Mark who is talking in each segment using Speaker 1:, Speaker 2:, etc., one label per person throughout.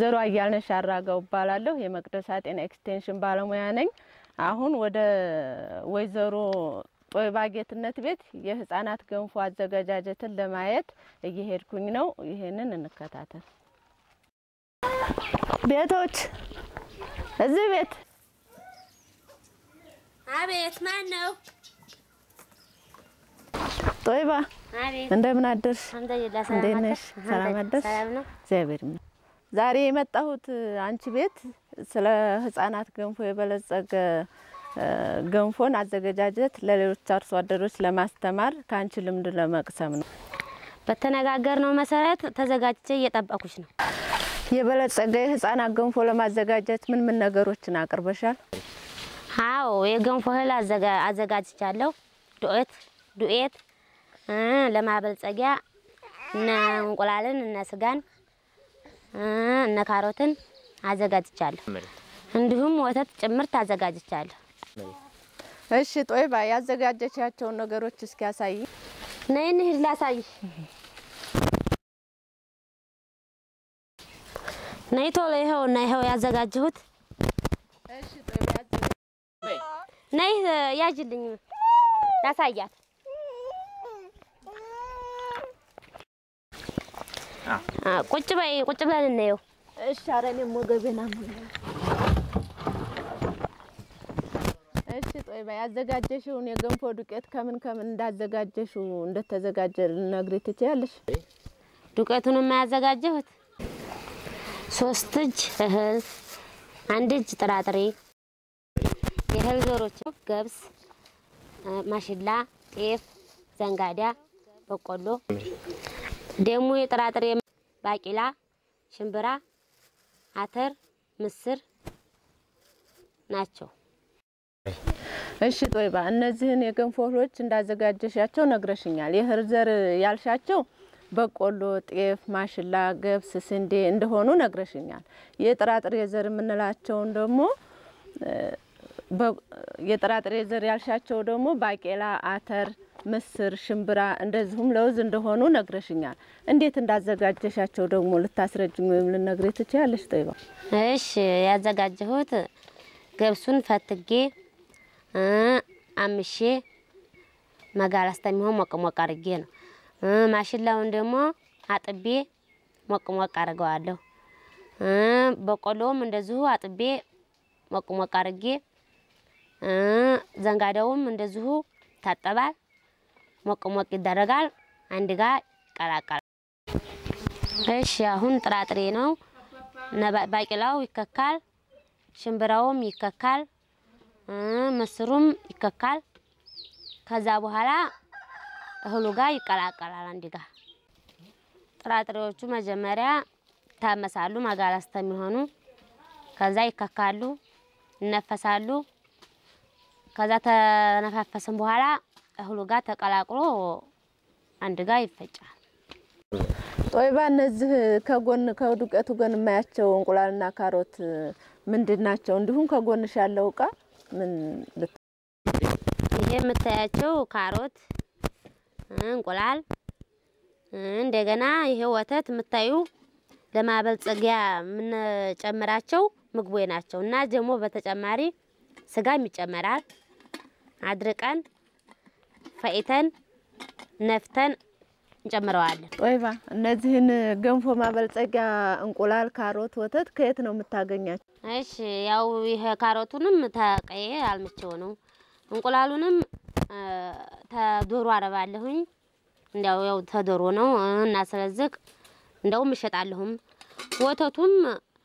Speaker 1: ወይዘሮ አያልነሽ አራጋው እባላለሁ የመቅደስ ጤና ኤክስቴንሽን ባለሙያ ነኝ አሁን ወደ ወይዘሮ ጦይባ ጌትነት ቤት የህፃናት ገንፎ አዘጋጃጀትን ለማየት እየሄድኩኝ ነው ይሄንን እንከታተል ቤቶች እዚህ ቤት
Speaker 2: አቤት ማን ነው
Speaker 1: ጦይባ
Speaker 2: አቤት
Speaker 1: እንደምን አደርሽ
Speaker 2: አልሐምዱሊላህ
Speaker 1: ሰላም አደርሽ
Speaker 2: ሰላም ነው
Speaker 1: እግዚአብሔር ይመስገን ዛሬ የመጣሁት አንቺ ቤት ስለ ህፃናት ገንፎ የበለጸገ ገንፎን አዘጋጃጀት ለሌሎች አርሶ አደሮች ለማስተማር ካንቺ ልምድ ለመቅሰም ነው
Speaker 2: በተነጋገርነው መሰረት ተዘጋጅቼ እየጠበቁሽ ነው
Speaker 1: የበለጸገ ህፃናት ገንፎ ለማዘጋጀት ምን ነገሮችን አቅርበሻል
Speaker 2: አዎ የገንፎ እህል አዘጋጅቻለሁ ዱቄት ለማበልጸጊያ እና እንቁላልን እና ስጋን እና ካሮትን አዘጋጅቻለሁ እንዲሁም ወተት ጭምርት አዘጋጅቻለሁ
Speaker 1: እሺ ጦይባ ያዘጋጀቻቸው ነገሮች እስኪ ያሳይ
Speaker 2: ነይ እንሂድ ላሳይሽ ነይ ቶሎ ይኸው ያዘጋጀሁት
Speaker 1: እሺ ጦይባ
Speaker 2: ነይ ያጅልኝ ላሳያት ቁጭ ብለን እንየው
Speaker 1: እሺ አረኔም ወገቤና እሺ ጦይባ ያዘጋጀሽውን የገንፎ ዱቄት ከምን እንዳዘጋጀሽው እንደተዘጋጀ ልነግሪ ትችያለሽ
Speaker 2: ዱቄቱን ማያዘጋጀሁት 3 እጅ እህል 1 እጅ ጥራጥሬ የእህል ዘሮች ገብስ ማሽላ ጤፍ ዘንጋዳ በቆሎ ደሞ የጥራጥሬ ባቂላ ሽምብራ አተር ምስር ናቸው
Speaker 1: እሺ ጦይባ እነዚህን የገንፎ እህሎች እንዳዘጋጀሻቸው ነግረሽኛል የእህል ዘር ያልሻቸው በቆሎ ጤፍ ማሽላ ገብስ ስንዴ እንደሆኑ ነግረሽኛል የጥራጥሬ ዘር ምንላቸው ደግሞ የጥራጥሬ ዘር ያልሻቸው ደግሞ ባቄላ አተር ምስር ሽምብራ እንደዚሁም ለውዝ እንደሆኑ ነግረሽኛል እንዴት እንዳዘጋጀሻቸው ደግሞ ልታስረጅኝ ወይም ልነግሪ ትችያለሽ ጦይባ
Speaker 2: እሺ ያዘጋጀሁት ገብሱን ፈትጌ አምሼ መጋላስተሚሆን ሞቅሞቅ አርጌ ነው ማሽላውን ደግሞ አጥቤ ሞቅሞቅ አርገዋለሁ በቆሎም እንደዚሁ አጥቤ ሞቅሞቅ አርጌ ዘንጋዳውም እንደዚሁ ታጠባል ሞቅሞቅ ይደረጋል አንድ ጋር ቀላቀላል እሺ አሁን ጥራጥሬ ነው ባቂላው ይከካል ሽምብራውም ይከካል ምስሩም ይከካል ከዛ በኋላ እህሉ ጋር ይቀላቀላል አንድ ጋር ጥራጥሬዎቹ መጀመሪያ ታመሳሉ ማጋላስተሚሆኑ ከዛ ይከካሉ ይነፈሳሉ ከዛ ተነፋፈሰን በኋላ እህሉ ጋር ተቀላቅሎ አንድ ጋር ይፈጫል
Speaker 1: ጦይባ እነዚህ ከዱቄቱ ጎን ማያቸው እንቁላልና ካሮት ምንድናቸው እንዲሁም ከጎንሽ ያለው ቃ ምን
Speaker 2: ይሄ የምታያቸው ካሮት እንቁላል እንደገና ይሄ ወተት የምታዩ ለማበልጸጊያ ምን ጨምራቸው ምግቦይ ናቸውና ደግሞ በተጨማሪ ስጋም ይጨመራል አድርቀን ፈይተን ነፍተን እንጨምረዋለን
Speaker 1: ጦይባ እነዚህን ገንፎ ማበልጸጊያ እንቁላል ካሮት ወተት ከየት ነው የምታገኛቸው
Speaker 2: እሺ ያው ይሄ ካሮቱንም ተቀየ አልመቸው ነው እንቁላሉንም ተዶሮ አረባለሁኝ ያው ተዶሮ ነው እና ስለዚህ እንደው ምሸጣለሁም ወተቱም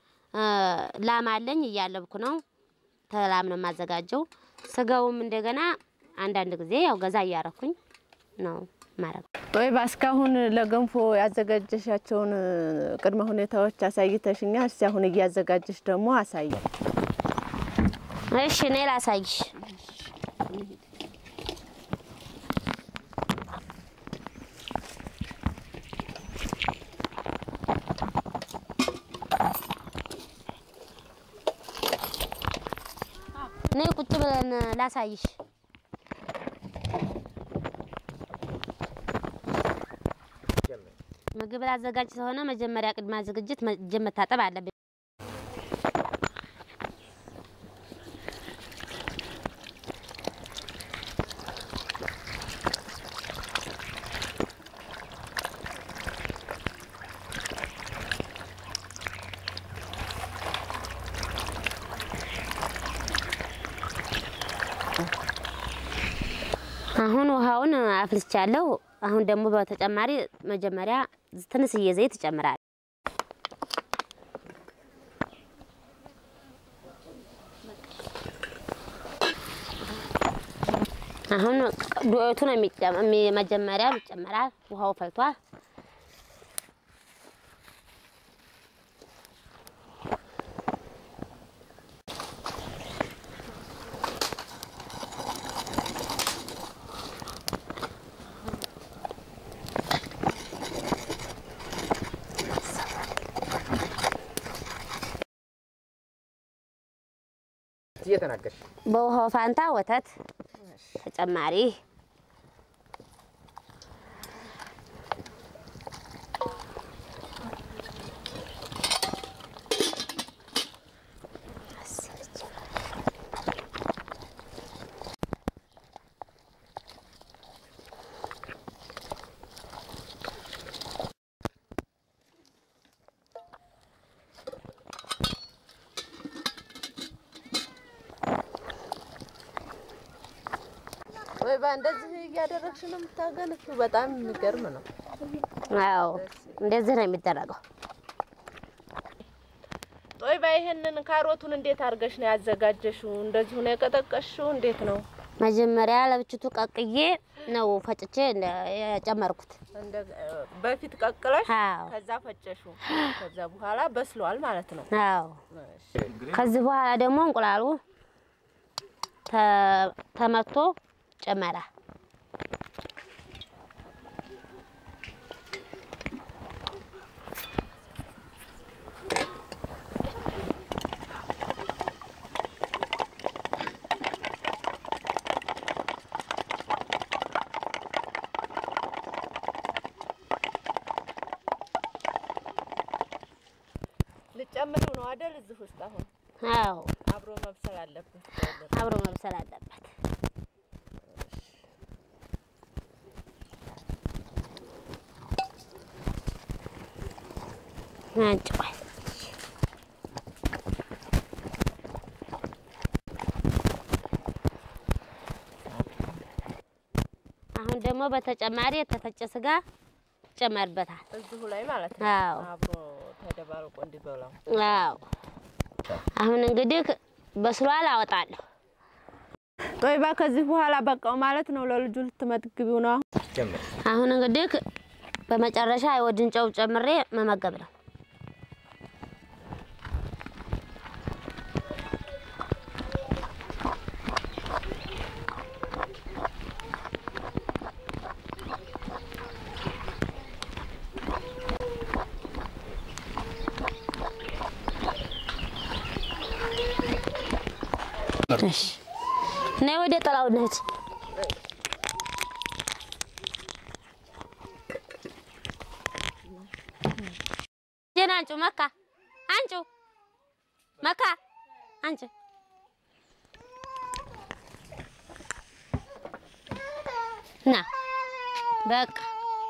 Speaker 2: ላማለኝ እያለብኩ ነው ተላም ነው ማዘጋጀው ስጋውም እንደገና አንዳንድ ጊዜ ያው ገዛ ያያረኩኝ ነው ማረግ
Speaker 1: ጦይባ እስካሁን ለገንፎ ያዘጋጀሻቸውን ቅድመ ሁኔታዎች አሳይተሽኛል እሺ አሁን እያዘጋጀሽ ደግሞ አሳይ
Speaker 2: እሺ ነይ ላሳይሽ ነይ ቁጭ ብለን ላሳይሽ ምግብ ላዘጋጅ ስለሆነ መጀመሪያ ቅድማ ዝግጅት መታጠብ አለበት አሁን ውሃውን አፍልቻለሁ አሁን ደግሞ በተጨማሪ መጀመሪያ ትንሽዬ ዘይት እጨምራለሁ አሁን ዱቄቱን መጀመሪያ ይጨመራል ውሃው ፈልቷል
Speaker 3: እየተናገርሽ
Speaker 2: በውሃው ፋንታ ወተት ተጨማሪ
Speaker 1: ወይ ባንደዚህ ያደረግሽ ነው የምታገለፊው በጣም የሚገርም ነው
Speaker 2: አዎ እንደዚህ ነው የሚደረገው
Speaker 1: ጦይ ባይሄንን ካሮቱን እንዴት አርገሽ ነው ያዘጋጀሽው እንደዚህ ነው የቀጠቀሽው እንዴት ነው
Speaker 2: መጀመሪያ ለብቻቱ ቀቅዬ ነው ፈጭቼ ያጨመርኩት
Speaker 1: በፊት ቀቅለሽ ከዛ ፈጨሽው ከዛ በኋላ በስሏል ማለት ነው
Speaker 2: አዎ ከዚህ በኋላ ደግሞ እንቁላሉ ተመቶ ጨመራ
Speaker 1: ልጨምሩ ነው አይደል እዚህ ውስጥ አሁን
Speaker 2: አዎ
Speaker 1: አብሮ መብሰል አለበት
Speaker 2: አብሮ መብሰል አለበት አንጭዋል አሁን ደግሞ በተጨማሪ የተፈጨ ስጋ ጨመርበታል
Speaker 1: እዚሁ ላይ ማለት ነው አብሮ ተደባልቆ እንዲበላው
Speaker 2: አዎ አሁን እንግዲህ በስሏል አወጣለሁ
Speaker 1: ጦይባ ከዚህ በኋላ በቃው ማለት ነው ለልጁ ልትመግቢው ነው
Speaker 2: አሁን እንግዲህ በመጨረሻ አይወድን ጨው ጨምሬ መመገብ ነው እሺ ነይ ወደ ጠላው ነች ጀናንጩ መካ አንጩ መካ አንቺ ና በቃ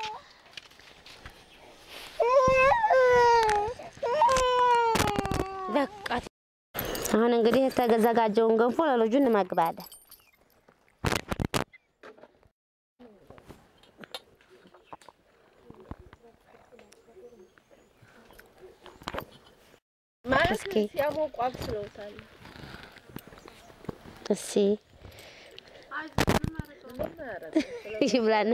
Speaker 2: በቃ አሁን እንግዲህ የተዘጋጀውን ገንፎ ለልጁ እንመግባለን
Speaker 1: እስኪ ያሞቋል ስለውታል
Speaker 2: እሺ ይብላና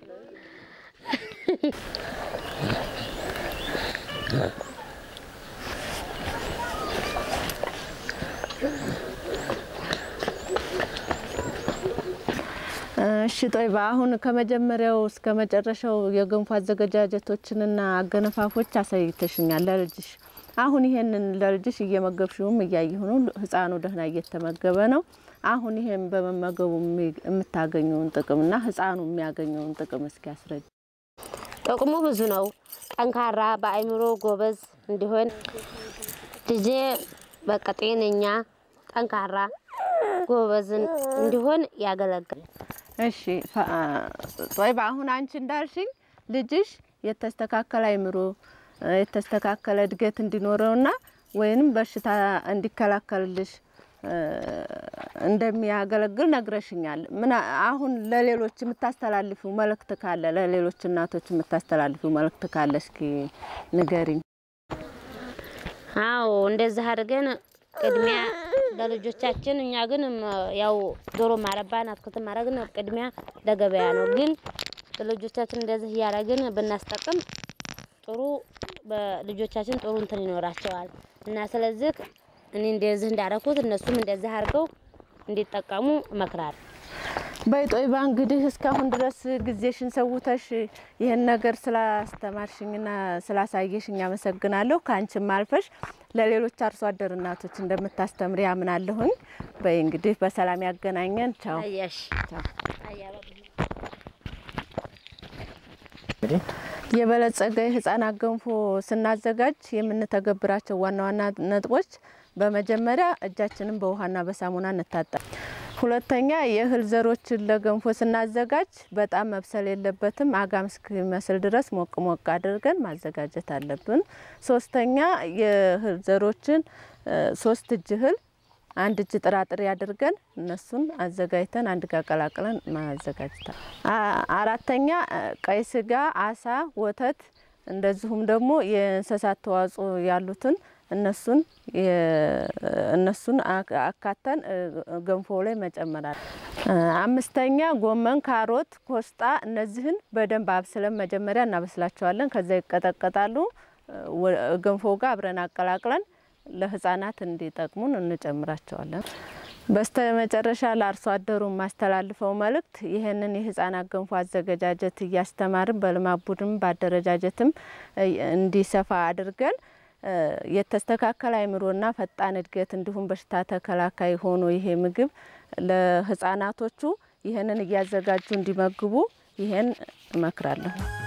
Speaker 1: እሺ ጦይባ አሁን ከመጀመሪያው እስከ መጨረሻው የገንፎ አዘገጃጀቶችንና አገነፋፎች አሳይተሽኛል ለልጅሽ አሁን ይሄንን ለልጅሽ እየመገብሽውም እያየሁ ነው ህፃኑ ደህና እየተመገበ ነው አሁን ይሄን በመመገቡ የምታገኙን ጥቅምና ህፃኑ የሚያገኘውን ጥቅም እስኪ አስረጅ
Speaker 2: ጥቅሙ ብዙ ነው ጠንካራ በአይምሮ ጎበዝ እንዲሆን ልጄ በቃ ጤነኛ ጠንካራ ጎበዝ እንዲሆን ያገለግላል
Speaker 1: እሺ ጦይባ አሁን አንቺ እንዳልሽኝ ልጅሽ የተስተካከለ አይምሮ የተስተካከለ እድገት እንዲኖረውና ወይንም በሽታ እንዲከላከልልሽ እንደሚያገለግል ነግረሽኛል ምን አሁን ለሌሎች የምታስተላልፊው መልእክት ካለ ለሌሎች እናቶች የምታስተላልፊው መልእክት ካለ እስኪ ንገሪኝ
Speaker 2: አዎ እንደዛ አድርገን ቅድሚያ ለልጆቻችን እኛ ግን ያው ዶሮ ማረባን አትክልት ማረግን ቅድሚያ ለገበያ ነው ግን ለልጆቻችን እንደዚህ ያረግን ብናስጠቅም ጥሩ በልጆቻችን ጥሩ እንትን ይኖራቸዋል እና ስለዚህ እኔ እንደዚህ እንዳረኩት እነሱም እንደዚህ አርገው እንዲጠቀሙ መክራር
Speaker 1: በይጦይባ እንግዲህ እስካሁን ድረስ ጊዜሽን ሰውተሽ ይሄን ነገር ስላስተማርሽኝና ስላሳየሽኝ አመሰግናለሁ ካንቺም አልፈሽ ለሌሎች አርሶ አደር እናቶች እንደምታስተምሪ አምናለሁኝ በይ እንግዲህ በሰላም ያገናኘን ቻው
Speaker 2: አያሽ
Speaker 1: ቻው የበለጸገ ህፃናት ገንፎ ስናዘጋጅ የምንተገብራቸው ዋና ዋና ነጥቦች በመጀመሪያ እጃችንን በውሃና በሳሙና እንታጠብ ሁለተኛ የእህል ዘሮችን ለገንፎ ስናዘጋጅ በጣም መብሰል የለበትም አጋም እስኪመስል ድረስ ሞቅ ሞቅ አድርገን ማዘጋጀት አለብን ሶስተኛ የእህል ዘሮችን 3 እጅ እህል አንድ እጅ ጥራጥሬ አድርገን እነሱን አዘጋጅተን አንድ ጋር ቀላቅለን ማዘጋጀት አራተኛ ቀይ ስጋ አሳ ወተት እንደዚሁም ደግሞ የእንስሳት ተዋጽኦ ያሉትን እነሱን አካተን ገንፎ ላይ መጨመር አለ አምስተኛ ጎመን ካሮት ኮስጣ እነዚህን በደንብ አብስለን መጀመሪያ እናበስላቸዋለን ከዛ ይቀጠቀጣሉ ገንፎ ጋር አብረን አቀላቅለን ለህፃናት እንዲጠቅሙን እንጨምራቸዋለን በስተመጨረሻ ለአርሶ አደሩ ማስተላልፈው መልእክት ይሄንን የህፃናት ገንፎ አዘገጃጀት ያስተማርን በልማት ቡድን ባደረጃጀትም እንዲሰፋ አድርገን የተስተካከለ አይምሮና ፈጣን እድገት እንዲሁም በሽታ ተከላካይ ሆኖ ይሄ ምግብ ለህፃናቶቹ ይሄንን ያዘጋጁ እንዲመግቡ ይሄን እመክራለሁ